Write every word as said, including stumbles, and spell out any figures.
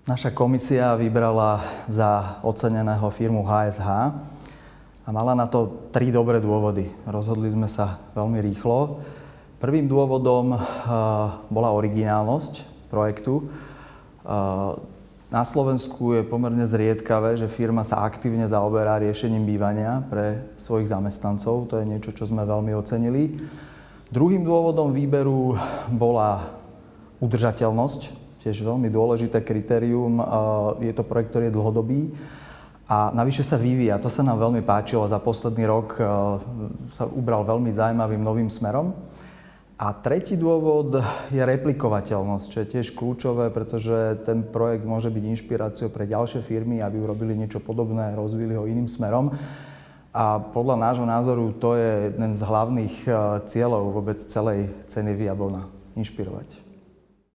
Naša komisia vybrala za oceneného firmu há es há a mala na to tri dobré dôvody. Rozhodli sme sa veľmi rýchlo. Prvým dôvodom bola originálnosť projektu. Na Slovensku je pomerne zriedkavé, že firma sa aktívne zaoberá riešením bývania pre svojich zamestnancov. To je niečo, čo sme veľmi ocenili. Druhým dôvodom výberu bola udržateľnosť. Tiež veľmi dôležité kritérium. Je to projekt, ktorý je dlhodobý a navyše sa vyvíja. To sa nám veľmi páčilo. Za posledný rok sa ubral veľmi zaujímavým novým smerom. A tretí dôvod je replikovateľnosť, čo je tiež kľúčové, pretože ten projekt môže byť inšpiráciou pre ďalšie firmy, aby urobili niečo podobné, rozvili ho iným smerom. A podľa nášho názoru to je jeden z hlavných cieľov vôbec celej ceny Viabona. Inšpirovať.